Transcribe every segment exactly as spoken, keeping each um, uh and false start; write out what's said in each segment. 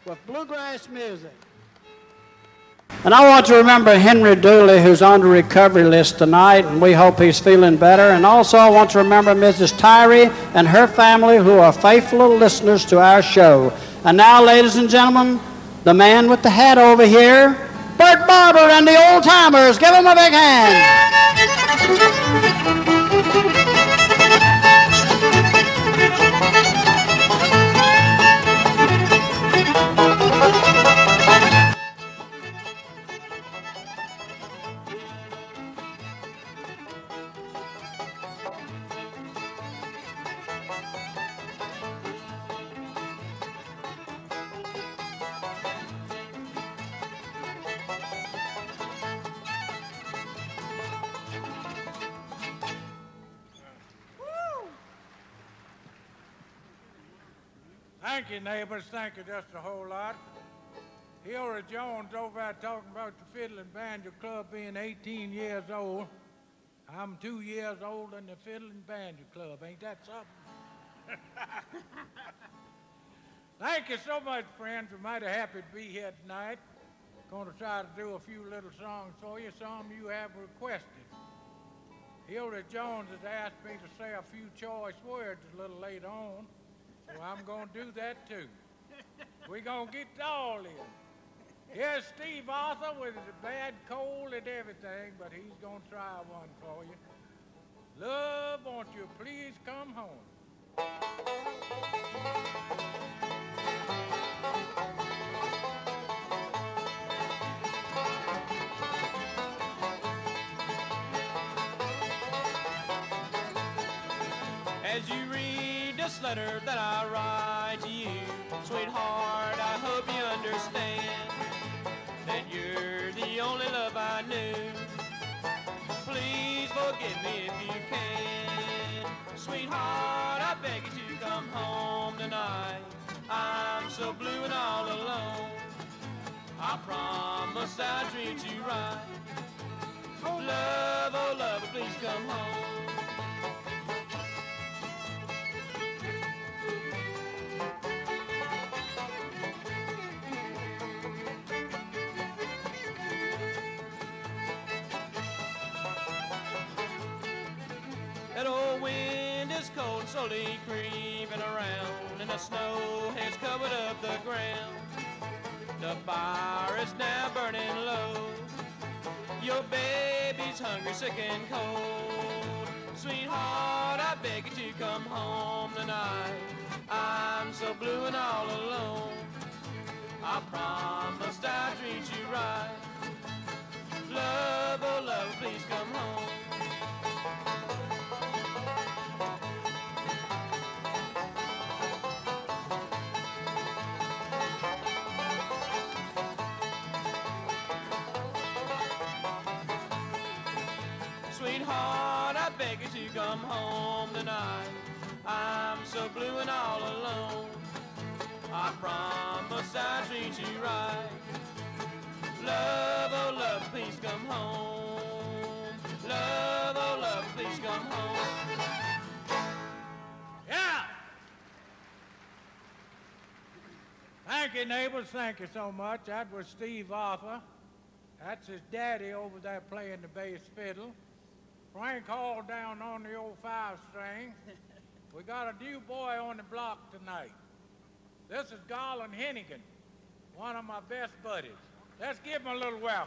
with bluegrass music. And I want to remember Henry Dooley, who's on the recovery list tonight, and we hope he's feeling better. And also I want to remember Missus Tyree and her family, who are faithful listeners to our show. And now, ladies and gentlemen, the man with the hat over here, Burk Barbour and the Old Timers. Give him a big hand. Thank you, neighbors. Thank you just a whole lot. Hilary Jones over there talking about the Fiddle and Banjo Club being eighteen years old. I'm two years older than the Fiddle and Banjo Club. Ain't that something? Thank you so much, friends. We're mighty happy to be here tonight. Going to try to do a few little songs for you, some you have requested. Hilary Jones has asked me to say a few choice words a little later on. So I'm going to do that too. We're going to get to all this. Here's Steve Arthur with a bad cold and everything, but he's going to try one for you. Love, won't you please come home? As you read this letter that I write to you, sweetheart, I hope you understand that you're the only love I knew. Please forgive me if you can. Sweetheart, I beg you to come home tonight. I'm so blue and all alone. I promise I'll treat you right. Oh love, oh love, please come home. That old wind is cold and slowly creeping around, and the snow has covered up the ground. The fire is now burning low. Your baby's hungry, sick and cold. Sweetheart, I beg you to come home tonight. I'm so blue and all alone. I promised I'd treat you right. Love, oh love, please come home. Sweetheart, I beg you to come home tonight. I'm so blue and all alone. I promise I'll treat you right. Love, oh love, please come home. Love, oh love, please come home. Yeah! Thank you, neighbors. Thank you so much. That was Steve Arthur. That's his daddy over there playing the bass fiddle. Frank Hall down on the old five string. We got a new boy on the block tonight. This is Garland Hennigan, one of my best buddies. Let's give him a little welcome.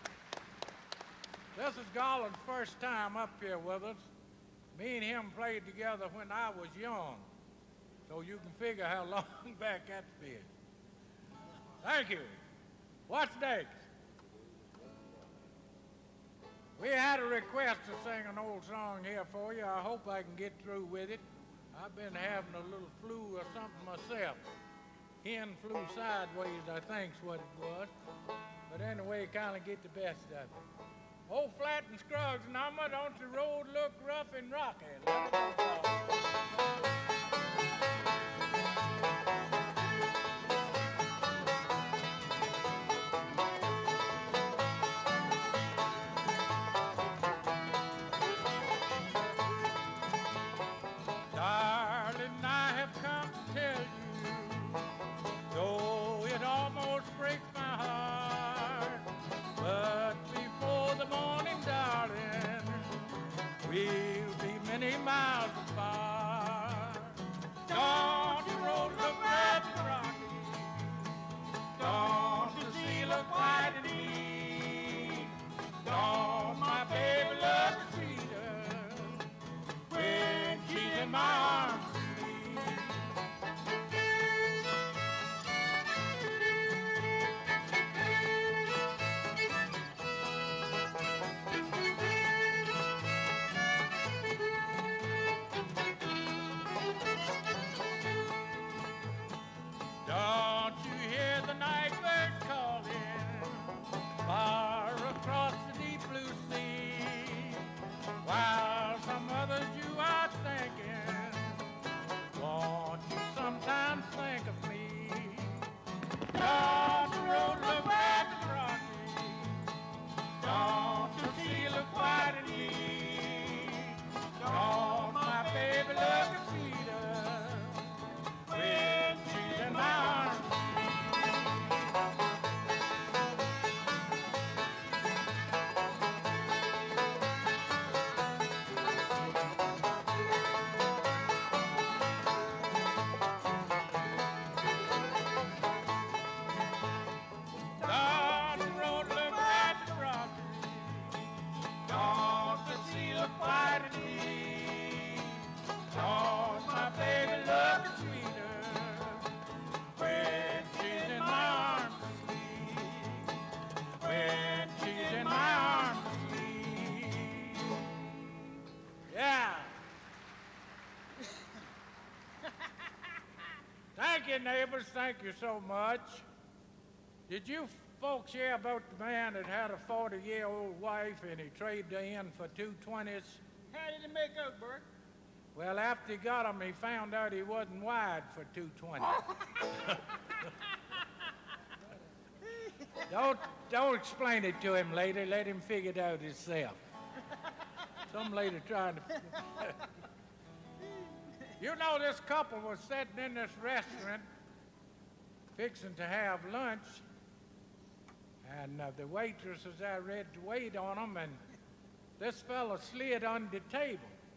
This is Garland's first time up here with us. Me and him played together when I was young, so you can figure how long back that's been. Thank you. What's next? We had a request to sing an old song here for you. I hope I can get through with it. I've been having a little flu or something myself. Hen flew sideways, I think's what it was. But anyway, kind of get the best of it. Old Flat and Scruggs number, don't the road look rough and rocky? Let it go. Darling, I have come to tell you, though it you, neighbors. Thank you so much. Did you folks hear about the man that had a forty-year-old wife and he traded her in for two twenties? How did it make out, Burk? Well, after he got him, he found out he wasn't wired for two twenties. don't, don't explain it to him later. Let him figure it out himself. Some lady trying to... You know, this couple was sitting in this restaurant fixing to have lunch, and uh, the waitress was there ready to wait on them, and this fellow slid under the table.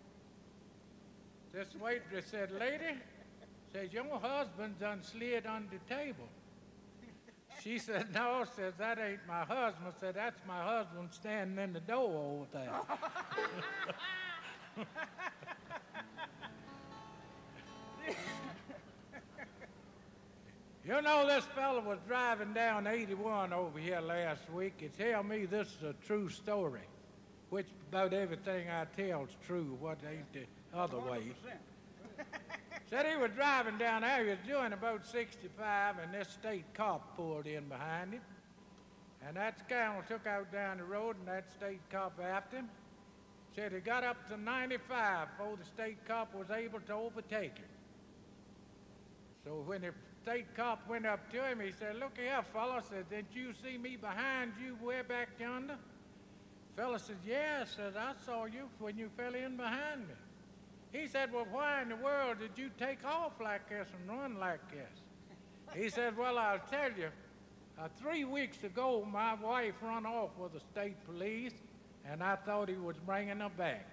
This waitress said, "Lady," says, "your husband's done slid under the table." She said, "No," says, "that ain't my husband." Said, "That's my husband standing in the door over there." You know, this fellow was driving down eighty-one over here last week. He tell me this is a true story, which about everything I tell is true, what ain't the other way. Said he was driving down there, he was doing about sixty-five, and this state cop pulled in behind him. And that scoundrel took out down the road, and that state cop after him. Said he got up to ninety-five before the state cop was able to overtake him. So when the state cop went up to him, he said, "Look here, fella," said, "didn't you see me behind you way back yonder?" Fella said, "Yeah," said, "I saw you when you fell in behind me." He said, "Well, why in the world did you take off like this and run like this?" He said, "Well, I'll tell you, uh, three weeks ago, my wife run off with the state police, and I thought he was bringing her back."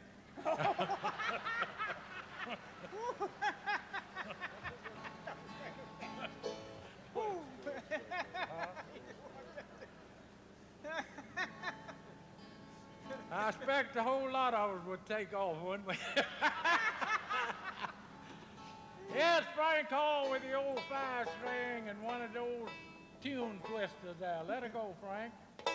I expect a whole lot of us would take off, wouldn't we? Here's Frank Hall with the old five string and one of the old tune twisters there. Let her go, Frank.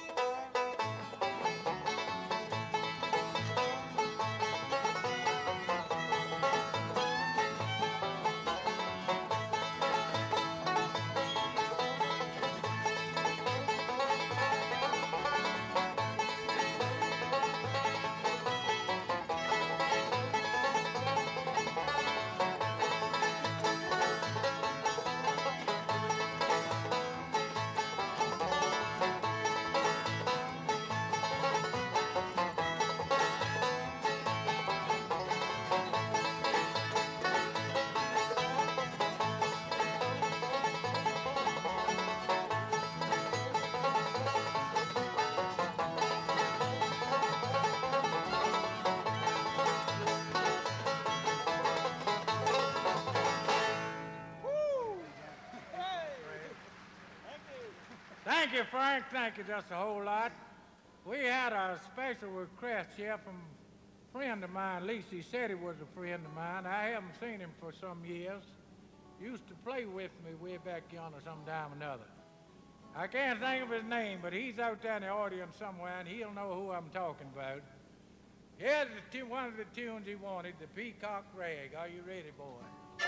Thank you, Frank. Thank you just a whole lot. We had a special request here from a friend of mine. At least he said he was a friend of mine. I haven't seen him for some years. Used to play with me way back yonder sometime or another. I can't think of his name, but he's out there in the audience somewhere, and he'll know who I'm talking about. Here's the tu- one of the tunes he wanted, the Peacock Rag. Are you ready, boy?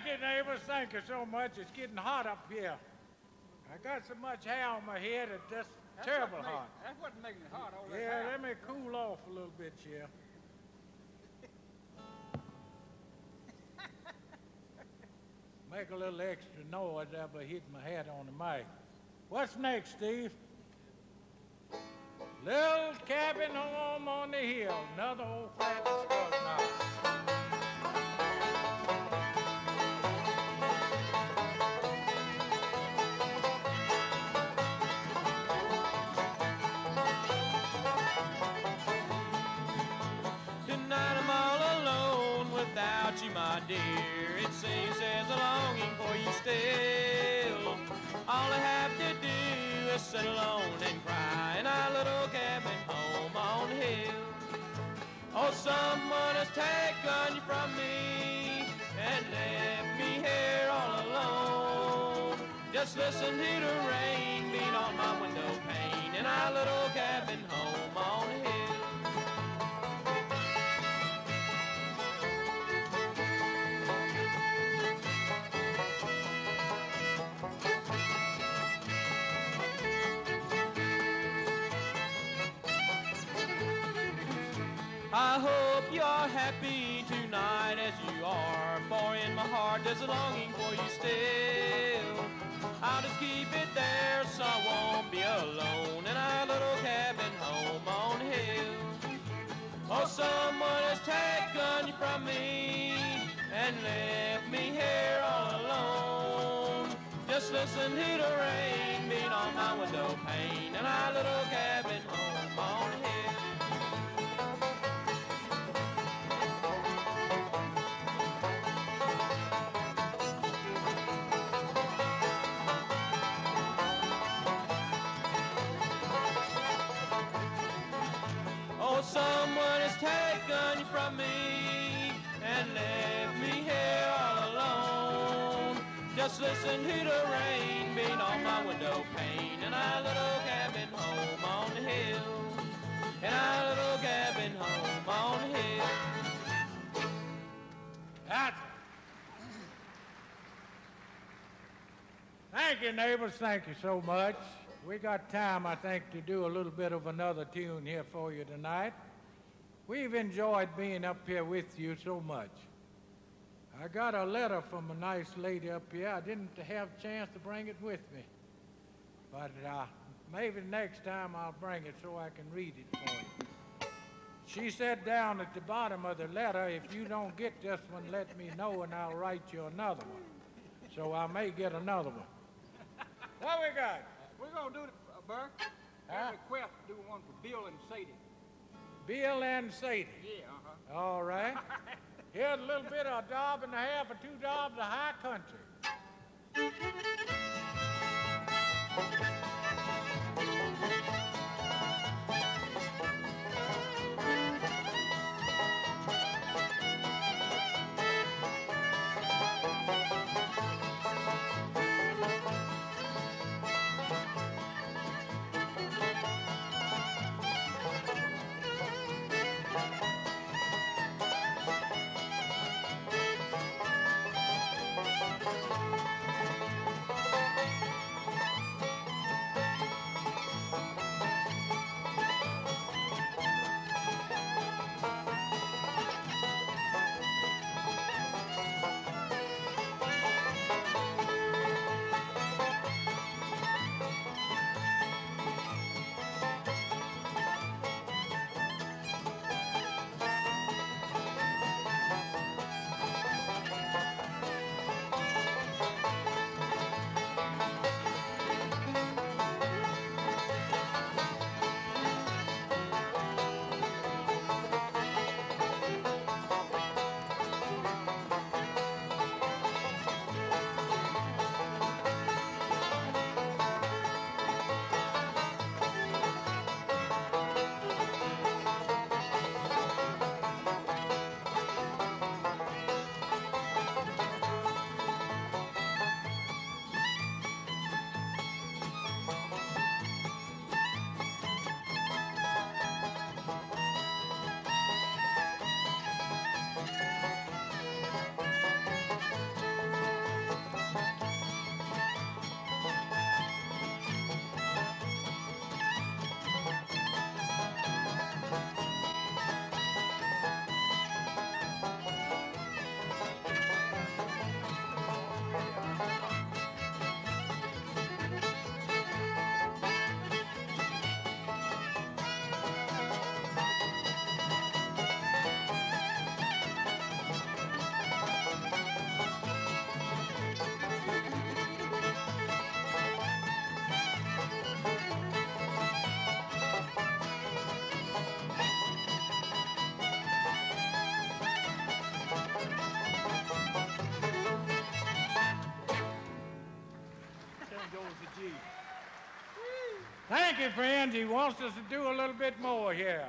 Thank you, neighbors. Thank you so much. It's getting hot up here. I got so much hair on my head, it's just That's terrible what make- hot. That's what's making it hot over Yeah, there. let me cool off a little bit here. Make a little extra noise after I hit my head on the mic. What's next, Steve? Little cabin home on the hill, another old fashioned stuff now. Tonight I'm all alone without you, my dear. It seems there's a longing for you still. All I have to do is sit alone and cry in our little cabin home on the hill. Oh, someone has taken you from me and left me here all alone. Just listen to the rain beat on my window pane in our little cabin home on the hill. I hope you're happy tonight as you are, for in my heart there's a longing for you still. I'll just keep it there so I won't be alone in our little cabin home on the hill. Oh, someone has taken you from me and left me here all alone. Just listen to the rain beat on my window pane in our little cabin home on the hill. Oh, someone has taken you from me and left me here all alone. Just listen to the rain beat on my window pane in our little cabin home on the hill. In our little cabin home on the hill. That's it. Thank you, neighbors. Thank you so much. We got time, I think, to do a little bit of another tune here for you tonight. We've enjoyed being up here with you so much. I got a letter from a nice lady up here. I didn't have a chance to bring it with me. But uh, maybe next time I'll bring it so I can read it for you. She said down at the bottom of the letter, if you don't get this one, let me know and I'll write you another one. So I may get another one. What we got? We're going to do it, uh, Burk. Huh? Huh? Request do one for Bill and Sadie. Bill and Sadie. Yeah, uh-huh. All right. Here's a little bit of a job and a half or two jobs of high country. Thank you, friends. He wants us to do a little bit more here.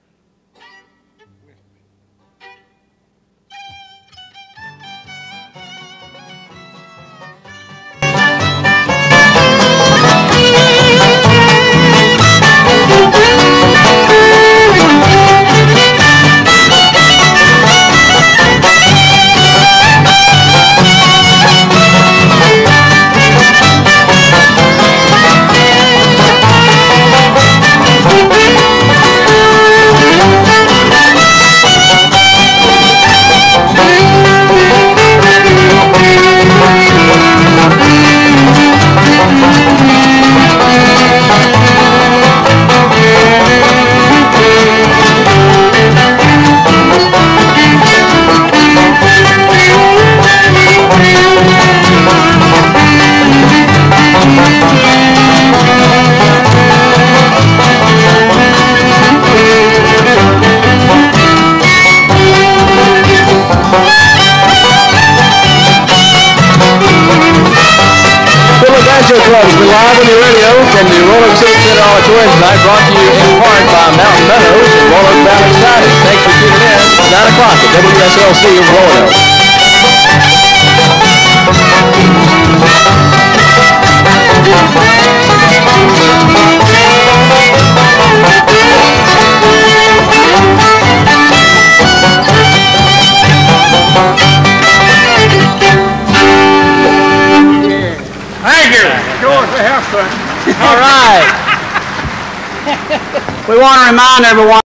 Banjo Club has been live on the radio from the Roanoke Civic Center Auditorium tonight, brought to you in part by Mountain Meadows and Roanoke Valley Siding. Thanks for tuning in. It's nine o'clock at W S L C in Roanoke. Thank you. George, we have fun. All right. We want to remind everyone